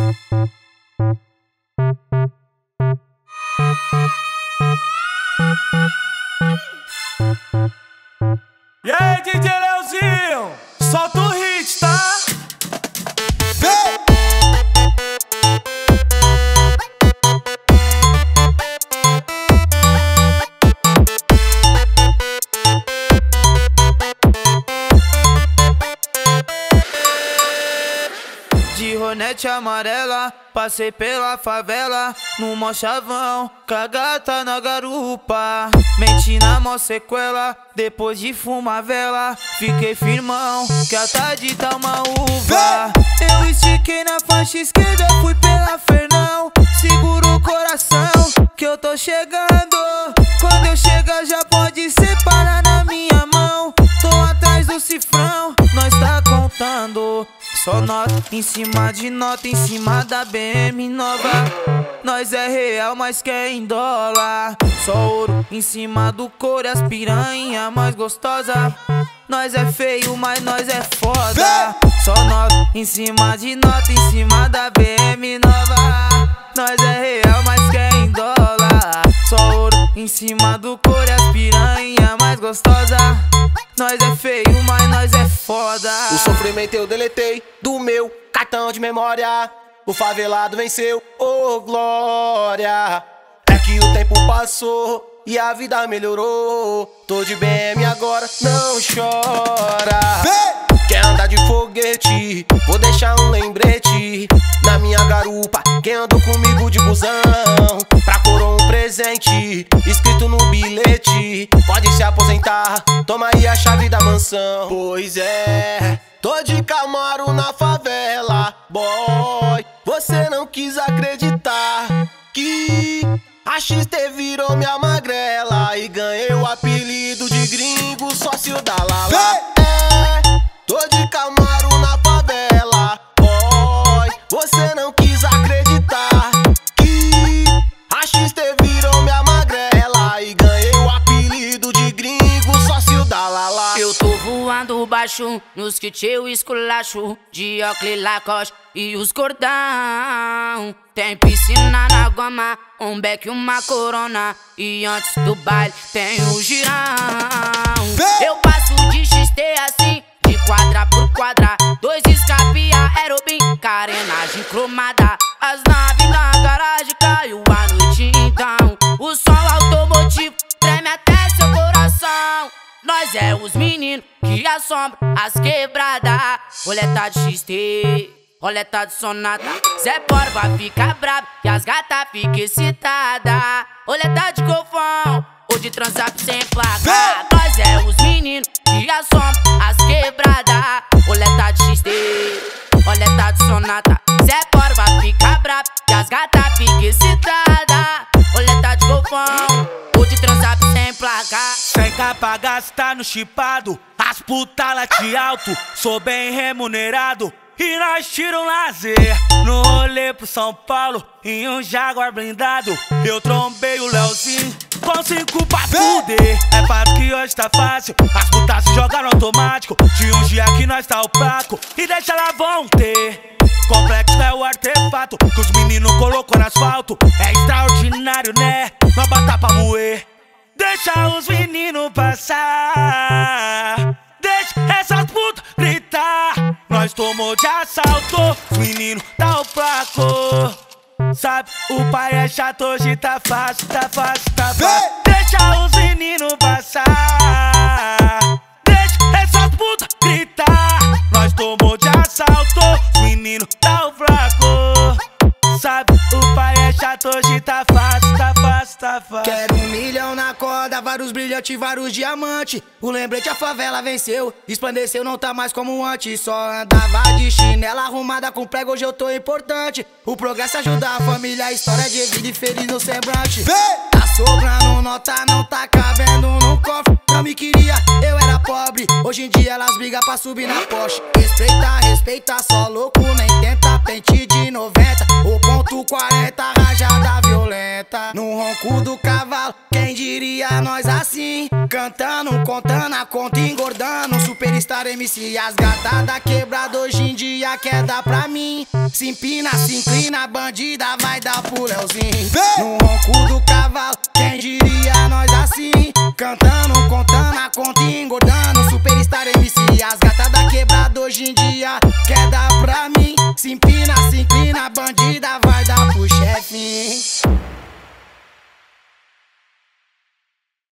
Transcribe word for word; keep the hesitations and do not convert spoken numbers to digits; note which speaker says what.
Speaker 1: E aí, D J Leozinho, solta o hit, tá?
Speaker 2: De Hornet amarela, passei pela favela, no mó chavão, com a gata na garupa. Menti na mó sequela, depois de fumar vela, fiquei firmão, que a tarde tá uma uva. Eu estiquei na faixa esquerda, fui pela Fernão. Segura o coração, que eu tô chegando. Quando eu chegar já pode separar na minha mão. Tô atrás do cifrão, nós tá contando. Só nota em cima de nota, em cima da B M nova. Nós é real, mas quer em dólar. Só ouro em cima do couro, as piranha mais gostosa. Nós é feio, mas nós é foda. Só nota em cima de nota, em cima da B M nova. Nós é real, mas quer em dólar. Só ouro em cima do couro, as piranha mais gostosa. Nós é feio, mas nós é foda.
Speaker 3: O sofrimento eu deletei do meu cartão de memória. O favelado venceu, ô oh, glória. É que o tempo passou e a vida melhorou. Tô de B M agora, não chora. Quer andar de foguete, vou deixar um lembrete na minha garupa. Quem andou comigo de busão, pra coroa um presente escrito no bilhete: pode se aposentar, toma aí a chave da mansão. Pois é, tô de Camaro na favela, boy. Você não quis acreditar que a X T virou minha magrela e ganhei o apelido de gringo, sócio da Lala. É, tô de Camaro na favela, boy. Você não quis acreditar que a X T virou minha magrela e ganhei o apelido de gringo, sócio da Lala.
Speaker 4: Eu tô voando baixo, nos kits eu esculacho, de óculos Lacoste e os cordão. Tem piscina na goma, um beck e uma corona, e antes do baile tem o girão. Eu passo de X T assim, de quadra por quadra, dois escape aerobim, carenagem cromada. As naves na garagem caiu a noite então. O som automotivo treme até seu coração. Nós é os meninos que assombram as quebradas. Roleta de X T, roleta de sonata. Zé Porva fica brabo e as gatas ficam excitadas. Roleta de golfão ou de transap sem placa. Nós é os meninos que assombram as quebradas. Roleta de X T, roleta de sonata. Zé Porva fica brabo e as gatas ficam excitadas. Roleta de golfão ou de transap sem placa.
Speaker 1: Sem capa gastar no chipado, as puta late alto, sou bem remunerado. E nós tira um lazer no rolê pro São Paulo, em um Jaguar blindado. Eu trombei o Leozinho com cinco pra fuder. É fato que hoje tá fácil, as putas se jogaram automático. De um dia que nós tá o placo e deixa lá vão ter. Complexo é o artefato que os meninos colocou no asfalto. É extraordinário, né? Nós bata pra moer. Deixa os meninos passar, deixa essas putas gritar. Nós tomou de assalto, os meninos tá o placo. Sabe, o pai é chato, hoje tá fácil, tá fácil, tá fácil. Deixa os meninos passar, deixa essas putas gritar. Nós tomou de assalto, os meninos tá o fraco. Sabe, o pai é chato, hoje tá fácil, tá fácil, tá fácil.
Speaker 2: Quero um milhão na corda, vários brilhantes, vários diamantes. O lembrete a favela venceu, esplandeceu, não tá mais como antes. Só andava de chinela arrumada com prego, hoje eu tô importante. O progresso ajuda a família, a história de vida e feliz no semblante. Tá sobrando nota, não tá cabendo no cofre. Não me queria, eu era pobre, hoje em dia elas brigam pra subir na Porsche. Respeita, respeita, só louco nem tenta. Pente de noventa, o ponto quarenta, rajada violenta.
Speaker 5: senta no ronco do cavalo. Quem diria nós assim, cantando, contando a conta, engordando. Superstar M C, as gatas da quebrada hoje em dia quer dar pra mim. Se empina, se inclina, bandida vai dar pro Leozinho. No ronco do cavalo, quem diria nós assim, cantando, contando a conta, engordando. Superstar M C, as gatas da quebrada hoje em dia quer dar pra mim. Se empina, se inclina, bandida vai